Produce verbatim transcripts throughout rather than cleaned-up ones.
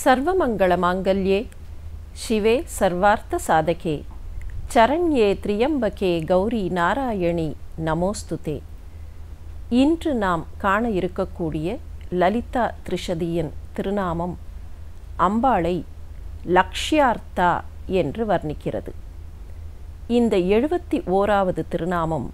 सर्वमङ्गलमाङ्गल्ये शिवे सर्वार्थसाधके சரண்யே திரியம்பகே கௌரி நாராயணி நமோஸ்துதே. இன்று நாம் காண இருக்கக்கூடிய லலிதா திரிஷதியின் திருநாமம் அம்பாளை லக்ஷ்யார்த்தா என்று வர்ணிக்கிறது. இந்த எழுபத்தி ஓராவது திருநாமம்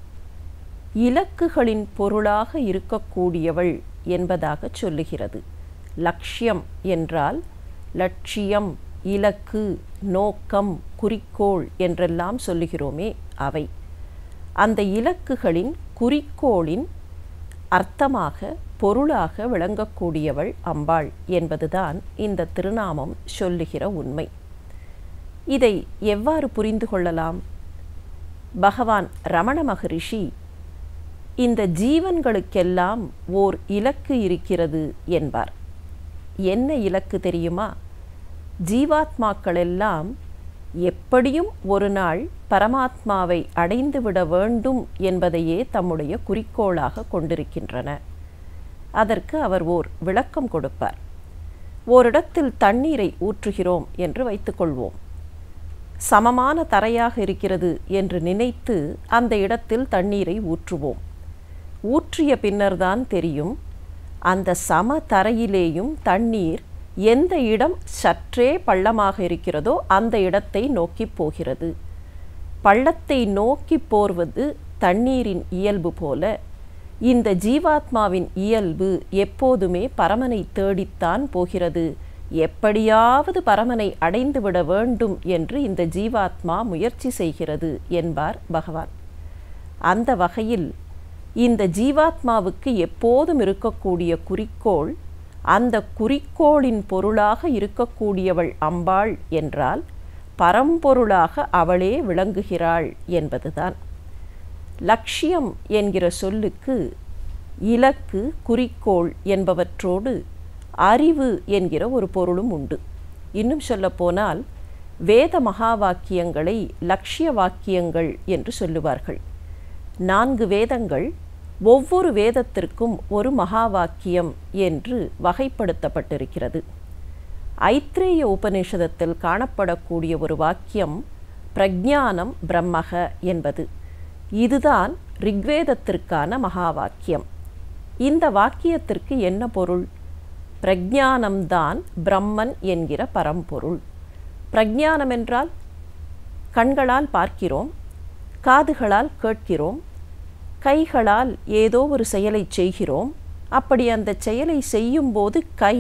இலக்குகளின் பொருளாக இருக்கக்கூடியவள் என்பதாக சொல்லுகிறது. லக்ஷ்யம் என்றால் லட்சியம், இலக்கு, நோக்கம், குறிக்கோள் என்றெல்லாம் சொல்லுகிறோமே அவை. அந்த இலக்குகளின் குறிக்கோளின் அர்த்தமாக பொருளாக விளங்கக்கூடியவள் அம்பாள் என்பதுதான் இந்த திருநாமம் சொல்லுகிற உண்மை. இதை எவ்வாறு புரிந்து கொள்ளலாம்? பகவான் ரமண மகரிஷி இந்த ஜீவன்களுக்கெல்லாம் ஓர் இலக்கு இருக்கிறது என்பார். என்ன இலக்கு தெரியுமா? ஜீவாத்மாக்கள் எல்லாம் எப்படியும் ஒரு நாள் பரமாத்மாவை அடைந்துவிட வேண்டும் என்பதையே தம்முடைய குறிக்கோளாக கொண்டிருக்கின்றன. அதற்கு அவர் ஓர் விளக்கம் கொடுப்பார். ஓரிடத்தில் தண்ணீரை ஊற்றுகிறோம் என்று வைத்துக்கொள்வோம். சமமான தரையாக இருக்கிறது என்று நினைத்து அந்த இடத்தில் தண்ணீரை ஊற்றுவோம். ஊற்றிய பின்னர்தான் தெரியும் அந்த சம தரையிலேயும் தண்ணீர் எந்த இடம் சற்றே பள்ளமாக இருக்கிறதோ அந்த இடத்தை நோக்கி போகிறது. பள்ளத்தை நோக்கி போர்வது தண்ணீரின் இயல்பு போல இந்த ஜீவாத்மாவின் இயல்பு எப்போதுமே பரமனை தேடித்தான் போகிறது. எப்படியாவது பரமனை அடைந்துவிட வேண்டும் என்று இந்த ஜீவாத்மா முயற்சி செய்கிறது என்பார் பகவான். அந்த வகையில் இந்த ஜீவாத்மாவுக்கு எப்போதும் இருக்கக்கூடிய குறிக்கோள், அந்த குறிக்கோளின் பொருளாக இருக்கக்கூடியவள் அம்பாள் என்றால் பரம்பொருளாக அவளே விளங்குகிறாள் என்பதுதான். லட்சியம் என்கிற சொல்லுக்கு இலக்கு, குறிக்கோள் என்பவற்றோடு அறிவு என்கிற ஒரு பொருளும் உண்டு. இன்னும் சொல்லப்போனால் வேத மகா வாக்கியங்களை லட்சிய வாக்கியங்கள் என்று சொல்லுவார்கள். நான்கு வேதங்கள், ஒவ்வொரு வேதத்திற்கும் ஒரு மகா வாக்கியம் என்று வகைப்படுத்தப்பட்டிருக்கிறது. ஐத்ரேய உபநிஷதத்தில் காணப்படக்கூடிய ஒரு வாக்கியம் பிரஜானம் பிரம்மக என்பது. இதுதான் ரிக்வேதத்திற்கான மகா வாக்கியம். இந்த வாக்கியத்திற்கு என்ன பொருள்? பிரஜானம்தான் பிரம்மன் என்கிற பரம்பொருள். பிரஜானம் என்றால் கண்களால் பார்க்கிறோம், காதுகளால் கேட்கிறோம், கைகளால் ஏதோ ஒரு செயலை செய்கிறோம். அப்படி அந்த செயலை செய்யும்போது கை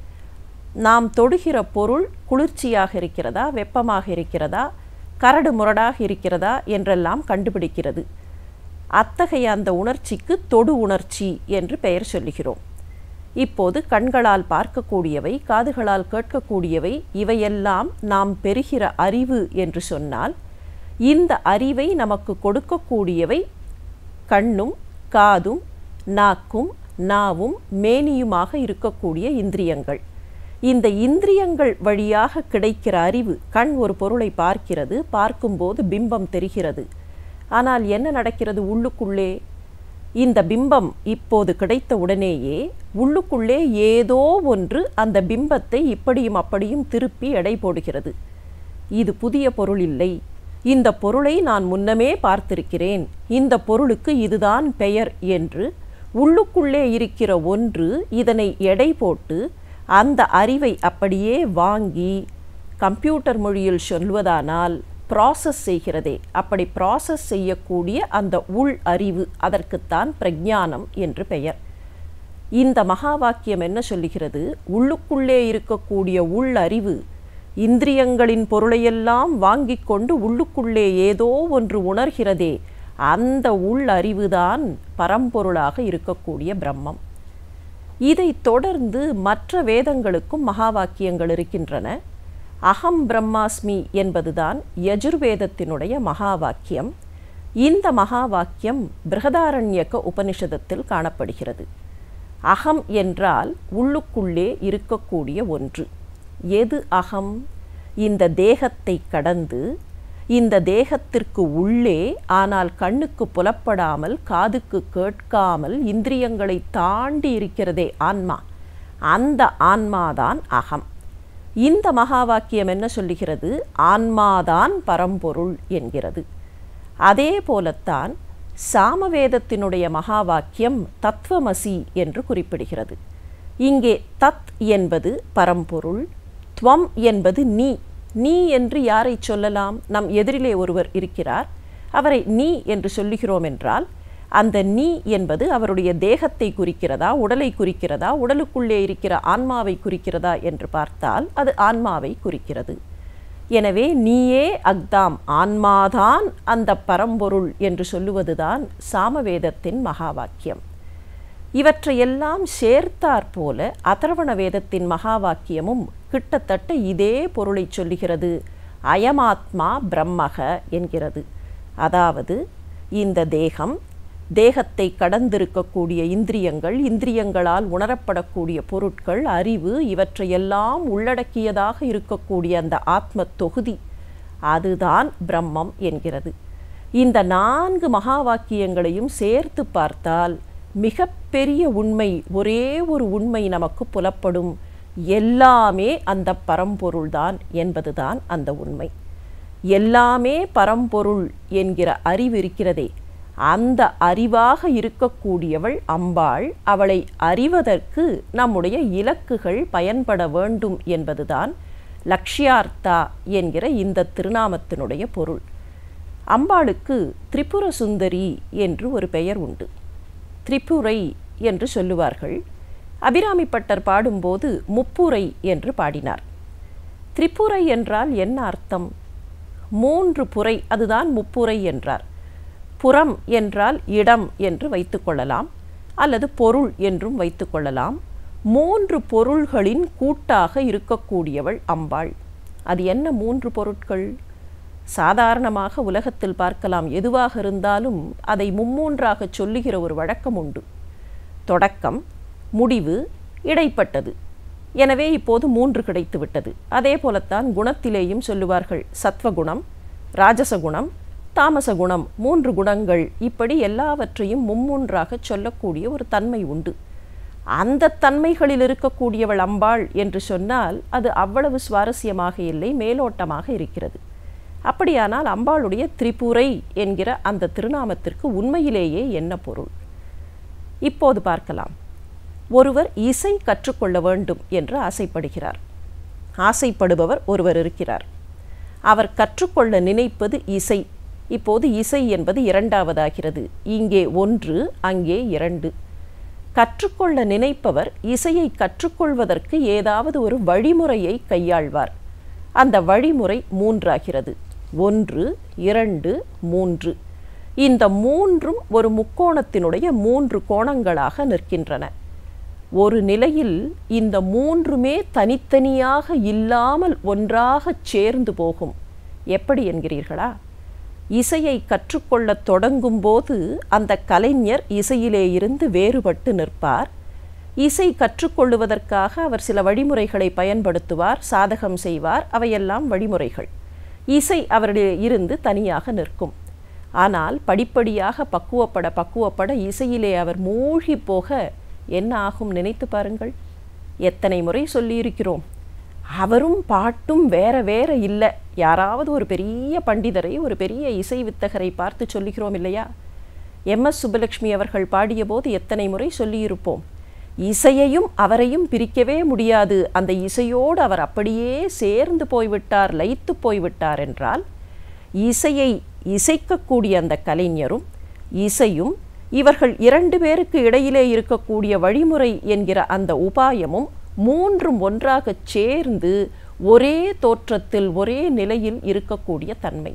நாம் தொடுகிற பொருள் குளிர்ச்சியாக இருக்கிறதா, வெப்பமாக இருக்கிறதா, கரடு முரடாக இருக்கிறதா என்றெல்லாம் கண்டுபிடிக்கிறது. அத்தகைய அந்த உணர்ச்சிக்கு தொடு உணர்ச்சி என்று பெயர் சொல்லுகிறோம். இப்போது கண்களால் பார்க்கக்கூடியவை, காதுகளால் கேட்கக்கூடியவை, இவையெல்லாம் நாம் பெறுகிற அறிவு என்று சொன்னால் இந்த அறிவை நமக்கு கொடுக்கக்கூடியவை கண்ணும் காதும் நாக்கும் நாவும் மேனியுமாக இருக்கக்கூடிய இந்திரியங்கள். இந்த இந்திரியங்கள் வழியாக கிடைக்கிற அறிவு, கண் ஒரு பொருளை பார்க்கிறது, பார்க்கும்போது பிம்பம் தெரிகிறது. ஆனால் என்ன நடக்கிறது உள்ளுக்குள்ளே? இந்த பிம்பம் இப்போது கிடைத்த உடனேயே உள்ளுக்குள்ளே ஏதோ ஒன்று அந்த பிம்பத்தை இப்படியும் அப்படியும் திருப்பி எடை போடுகிறது. இது புதிய பொருள் இல்லை, இந்த பொருளை நான் முன்னமே பார்த்திருக்கிறேன், இந்த பொருளுக்கு இதுதான் பெயர் என்று உள்ளுக்குள்ளே இருக்கிற ஒன்று இதனை எடை போட்டு அந்த அறிவை அப்படியே வாங்கி கம்ப்யூட்டர் மொழியில் சொல்வதானால் ப்ராசஸ் செய்கிறதே. அப்படி ப்ராசஸ் செய்யக்கூடிய அந்த உள் அறிவு, அதற்குத்தான் பிரஜானம் என்று பெயர். இந்த மகா வாக்கியம் என்ன சொல்லுகிறது? உள்ளுக்குள்ளே இருக்கக்கூடிய உள் அறிவு இந்திரியங்களின் பொருளையெல்லாம் வாங்கி கொண்டு உள்ளுக்குள்ளே ஏதோ ஒன்று உணர்கிறதே, அந்த உள் அறிவுதான் பரம்பொருளாக இருக்கக்கூடிய பிரம்மம். இதை தொடர்ந்து மற்ற வேதங்களுக்கும் மகா வாக்கியங்கள் இருக்கின்றன. அகம் பிரம்மாஸ்மி என்பதுதான் யஜுர்வேதத்தினுடைய மகா வாக்கியம். இந்த மகா வாக்கியம் பிருஹதாரண்யக உபனிஷதத்தில் காணப்படுகிறது. அகம் என்றால் உள்ளுக்குள்ளே இருக்கக்கூடிய ஒன்று. எது அகம்? இந்த தேகத்தை கடந்து இந்த தேகத்திற்கு உள்ளே, ஆனால் கண்ணுக்கு புலப்படாமல், காதுக்கு கேட்காமல், இந்திரியங்களை தாண்டி இருக்கிறதே ஆன்மா, அந்த ஆன்மாதான் அகம். இந்த மகா வாக்கியம் என்ன சொல்லுகிறது? ஆன்மாதான் பரம்பொருள் என்கிறது. அதே போலத்தான் சாமவேதத்தினுடைய மகா வாக்கியம் தத்துவமசி என்று குறிப்பிடுகிறது. இங்கே தத் என்பது பரம்பொருள், துவம் என்பது நீ. நீ என்று யாரை சொல்லலாம்? நம் எதிரிலே ஒருவர் இருக்கிறார், அவரை நீ என்று சொல்லுகிறோம் என்றால் அந்த நீ என்பது அவருடைய தேகத்தை குறிக்கிறதா, உடலை குறிக்கிறதா, உடலுக்குள்ளே இருக்கிற ஆன்மாவை குறிக்கிறதா என்று பார்த்தால் அது ஆன்மாவை குறிக்கிறது. எனவே நீயே அக்தாம், ஆன்மாதான் அந்த பரம்பொருள் என்று சொல்லுவதுதான் சாமவேதத்தின் மகா வாக்கியம். இவற்றையெல்லாம் சேர்த்தாற்போல அதர்வண வேதத்தின் மகா வாக்கியமும் கிட்டத்தட்ட இதே பொருளை சொல்லுகிறது. அயமாத்மா பிரம்மக என்கிறது. அதாவது இந்த தேகம், தேகத்தை கடந்திருக்கக்கூடிய இந்திரியங்கள், இந்திரியங்களால் உணரப்படக்கூடிய பொருட்கள், அறிவு, இவற்றையெல்லாம் உள்ளடக்கியதாக இருக்கக்கூடிய அந்த ஆத்ம தொகுதி, அதுதான் பிரம்மம் என்கிறது. இந்த நான்கு மகா வாக்கியங்களையும் சேர்த்து பார்த்தால் மிக பெரிய உண்மை, ஒரே ஒரு உண்மை நமக்கு புலப்படும். எல்லாமே அந்த பரம்பொருள்தான் என்பதுதான் அந்த உண்மை. எல்லாமே பரம்பொருள் என்கிற அறிவு இருக்கிறதே, அந்த அறிவாக இருக்கக்கூடியவள் அம்பாள். அவளை அறிவதற்கு நம்முடைய இலக்குகள் பயன்பட வேண்டும் என்பதுதான் லக்ஷ்யார்த்தா என்கிற இந்த திருநாமத்தினுடைய பொருள். அம்பாளுக்கு திரிபுர சுந்தரி என்று ஒரு பெயர் உண்டு. திரிபுரை என்று சொல்லுவார்கள். அபிராமி பட்டர் பாடும்போது முப்புரை என்று பாடினார். திரிபுரை என்றால் என்ன அர்த்தம்? மூன்று புரை, அதுதான் முப்புரை என்றார். புறம் என்றால் இடம் என்று வைத்துக்கொள்ளலாம், அல்லது பொருள் என்றும் வைத்துக்கொள்ளலாம். மூன்று பொருள்களின் கூட்டாக இருக்கக்கூடியவள் அம்பாள். அது என்ன மூன்று பொருட்கள்? சாதாரணமாக உலகத்தில் பார்க்கலாம், எதுவாக இருந்தாலும் அதை மும்மூன்றாக சொல்லுகிற ஒரு வழக்கம் உண்டு. தொடக்கம், முடிவு, இடைப்பட்டது. எனவே இப்போது மூன்று கிடைத்து விட்டது. அதே போலத்தான் குணத்திலேயும் சொல்லுவார்கள். சத்வகுணம், ராஜசகுணம், தாமசகுணம், மூன்று குணங்கள். இப்படி எல்லாவற்றையும் மும்மூன்றாக சொல்லக்கூடிய ஒரு தன்மை உண்டு. அந்த தன்மைகளில் இருக்கக்கூடியவள் அம்பாள் என்று சொன்னால் அது அவ்வளவு சுவாரஸ்யமாக இல்லை, மேலோட்டமாக இருக்கிறது. அப்படியானால் அம்பாளுடைய திரிபுரை என்கிற அந்த திருநாமத்திற்கு உண்மையிலேயே என்ன பொருள்? இப்போது பார்க்கலாம். ஒருவர் இசை கற்றுக்கொள்ள வேண்டும் என்று ஆசைப்படுகிறார். ஆசைப்படுபவர் ஒருவர் இருக்கிறார். அவர் கற்றுக்கொள்ள நினைப்பது இசை. இப்போது இசை என்பது இரண்டாவதாகிறது. இங்கே ஒன்று, அங்கே இரண்டு. கற்றுக்கொள்ள நினைப்பவர் இசையை கற்றுக்கொள்வதற்கு ஏதாவது ஒரு வழிமுறையை கையாள்வார். அந்த வழிமுறை மூன்றாகிறது. ஒன்று, இரண்டு, மூன்று. இந்த மூன்றும் ஒரு முக்கோணத்தினுடைய மூன்று கோணங்களாக நிற்கின்றன. ஒரு நிலையில் இந்த மூன்றுமே தனித்தனியாக இல்லாமல் ஒன்றாக சேர்ந்து போகும். எப்படி என்கிறீர்களா? இசையை கற்றுக்கொள்ள தொடங்கும் போது அந்த கலைஞர் இசையிலே இருந்து வேறுபட்டு நிற்பார். இசை கற்றுக்கொள்ளுவதற்காக அவர் சில வழிமுறைகளை பயன்படுத்துவார், சாதகம் செய்வார். அவையெல்லாம் வழிமுறைகள். இசை அவருடைய இருந்து தனியாக நிற்கும். ஆனால் படிப்படியாக பக்குவப்பட பக்குவப்பட இசையிலே அவர் மூழ்கி போக என்ன ஆகும் நினைத்து பாருங்கள். எத்தனை முறை சொல்லியிருக்கிறோம், அவரும் பாட்டும் வேற வேற இல்லை. யாராவது ஒரு பெரிய பண்டிதரை, ஒரு பெரிய இசை வித்தகரை பார்த்து சொல்லுகிறோம் இல்லையா? எம் எஸ் சுப்புலட்சுமி அவர்கள் பாடிய போது எத்தனை முறை சொல்லியிருப்போம். இசையையும் அவரையும் பிரிக்கவே முடியாது. அந்த இசையோடு அவர் அப்படியே சேர்ந்து போய்விட்டார், லயித்து போய்விட்டார் என்றால், இசையை இசைக்கக்கூடிய அந்த கலைஞரும் இசையும், இவர்கள் இரண்டு பேருக்கு இடையிலே இருக்கக்கூடிய வழிமுறை என்கிற அந்த உபாயமும் மூன்றும் ஒன்றாக சேர்ந்து ஒரே தோற்றத்தில் ஒரே நிலையில் இருக்கக்கூடிய தன்மை.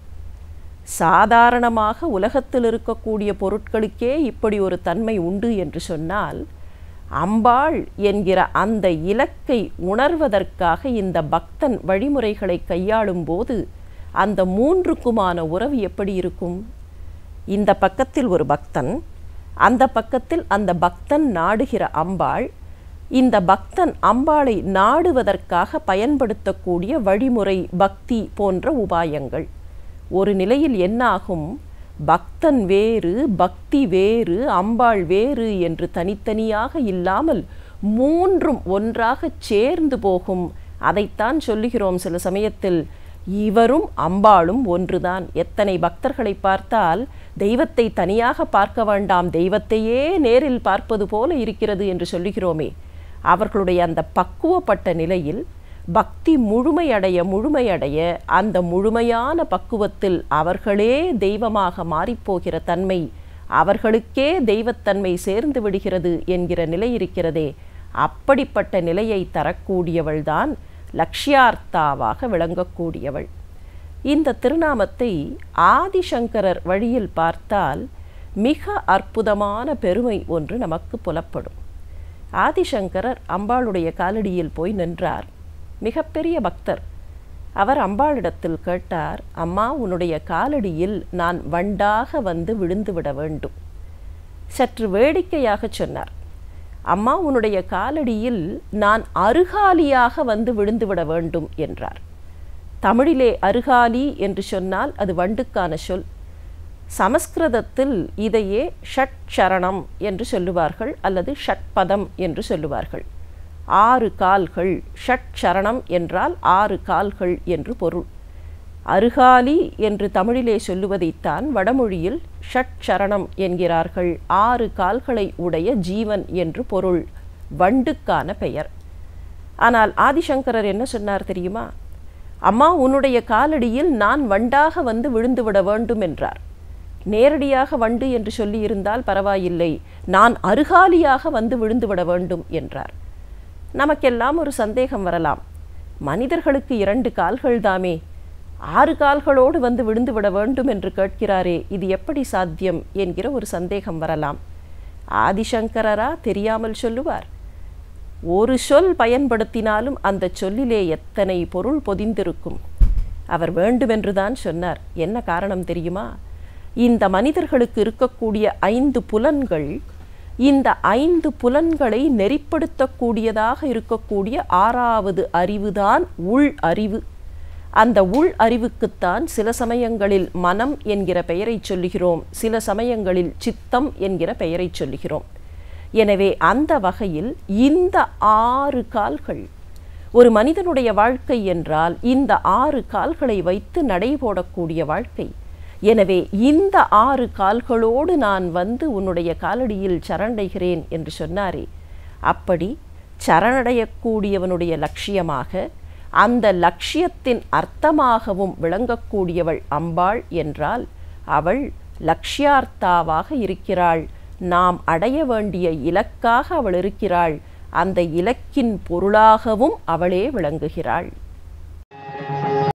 சாதாரணமாக உலகத்தில் இருக்கக்கூடிய பொருட்களுக்கே இப்படி ஒரு தன்மை உண்டு என்று சொன்னால், அம்பாள் என்கிற அந்த இலக்கை உணர்வதற்காக இந்த பக்தன் வழிமுறைகளை கையாளும் போது அந்த மூன்றுக்குமான உறவு எப்படி இருக்கும்? இந்த பக்கத்தில் ஒரு பக்தன், அந்த பக்கத்தில் அந்த பக்தன் நாடுகிற அம்பாள். இந்த பக்தன் அம்பாளை நாடுவதற்காக பயன்படுத்தக்கூடிய வழிமுறை, பக்தி போன்ற உபாயங்கள். ஒரு நிலையில் என்னாகும்? பக்தன் வேறு, பக்தி வேறு, அம்பாள் வேறு என்று தனித்தனியாக இல்லாமல் மூன்றும் ஒன்றாக சேர்ந்து போகும். அதைத்தான் சொல்லுகிறோம் சில சமயத்தில், இவரும் அம்பாளும் ஒன்றுதான். எத்தனை பக்தர்களை பார்த்தால் தெய்வத்தை தனியாக பார்க்க வேண்டாம், தெய்வத்தையே நேரில் பார்ப்பது போல இருக்கிறது என்று சொல்லுகிறோமே, அவர்களுடைய அந்த பக்குவப்பட்ட நிலையில் பக்தி முழுமையடைய முழுமையடைய அந்த முழுமையான பக்குவத்தில் அவர்களே தெய்வமாக மாறிப்போகிற தன்மை, அவர்களுக்கே தெய்வத்தன்மை சேர்ந்து விடுகிறது என்கிற நிலை இருக்கிறதே, அப்படிப்பட்ட நிலையை தரக்கூடியவள்தான் லக்ஷ்யார்த்தாவாக விளங்கக்கூடியவள். இந்த திருநாமத்தை ஆதிசங்கரர் வழியில் பார்த்தால் மிக அற்புதமான பெருமை ஒன்று நமக்கு புலப்படும். ஆதிசங்கரர் அம்பாளுடைய காலடியில் போய் நின்றார். மிகப்பெரிய பக்தர். அவர் அம்பாளிடத்தில் கேட்டார், அம்மா, உன்னுடைய காலடியில் நான் வண்டாக வந்து விழுந்து விட வேண்டும். சற்று வேடிக்கையாக சொன்னார், அம்மா, உன்னுடைய காலடியில் நான் அருகாலியாக வந்து விழுந்து விட வேண்டும் என்றார். தமிழிலே அருகாலி என்று சொன்னால் அது வண்டுக்கான சொல். சமஸ்கிருதத்தில் இதையே ஷட் சரணம் என்று சொல்லுவார்கள், அல்லது ஷட்பதம் என்று சொல்லுவார்கள். ஆறு கால்கள், ஷட் சரணம் என்றால் ஆறு கால்கள் என்று பொருள். அருகாலி என்று தமிழிலே சொல்லுவதைத்தான் வடமொழியில் ஷட் சரணம் என்கிறார்கள். ஆறு கால்களை உடைய ஜீவன் என்று பொருள், வண்டுக்கான பெயர். ஆனால் ஆதிசங்கரர் என்ன சொன்னார் தெரியுமா? அம்மா, உன்னுடைய காலடியில் நான் வண்டாக வந்து விழுந்துவிட வேண்டும் என்றார். நேரடியாக வண்டு என்று சொல்லி இருந்தால் பரவாயில்லை, நான் அருகாலியாக வந்து விழுந்துவிட வேண்டும் என்றார். நமக்கெல்லாம் ஒரு சந்தேகம் வரலாம், மனிதர்களுக்கு இரண்டு கால்கள் தாமே, ஆறு கால்களோடு வந்து விழுந்து விட வேண்டும் என்று கேட்கிறாரே, இது எப்படி சாத்தியம் என்கிற ஒரு சந்தேகம் வரலாம். ஆதிசங்கரரா தெரியாமல் சொல்லுவார்? ஒரு சொல் பயன்படுத்தினாலும் அந்த சொல்லிலே எத்தனை பொருள் பொதிந்திருக்கும். அவர் வேண்டுமென்றுதான் சொன்னார். என்ன காரணம் தெரியுமா? இந்த மனிதர்களுக்கு இருக்கக்கூடிய ஐந்து புலன்கள், இந்த ஐந்து புலன்களை நெறிப்படுத்தக்கூடியதாக இருக்கக்கூடிய ஆறாவது அறிவுதான் உள் அறிவு. அந்த உள் அறிவுக்குத்தான் சில சமயங்களில் மனம் என்கிற பெயரை சொல்லுகிறோம், சில சமயங்களில் சித்தம் என்கிற பெயரை சொல்லுகிறோம். எனவே அந்த வகையில் இந்த ஆறு கால்கள், ஒரு மனிதனுடைய வாழ்க்கை என்றால் இந்த ஆறு கால்களை வைத்து நடைபோடக்கூடிய வாழ்க்கை. எனவே இந்த ஆறு கால்களோடு நான் வந்து உன்னுடைய காலடியில் சரணடைகிறேன் என்று சொன்னாரே, அப்படி சரணடையக்கூடியவனுடைய லட்சியமாக, அந்த லட்சியத்தின் அர்த்தமாகவும் விளங்கக்கூடியவள் அம்பாள் என்றால் அவள் லக்ஷ்யார்த்தாவாக இருக்கிறாள். நாம் அடைய வேண்டிய இலக்காக அவள் இருக்கிறாள். அந்த இலக்கின் பொருளாகவும் அவளே விளங்குகிறாள்.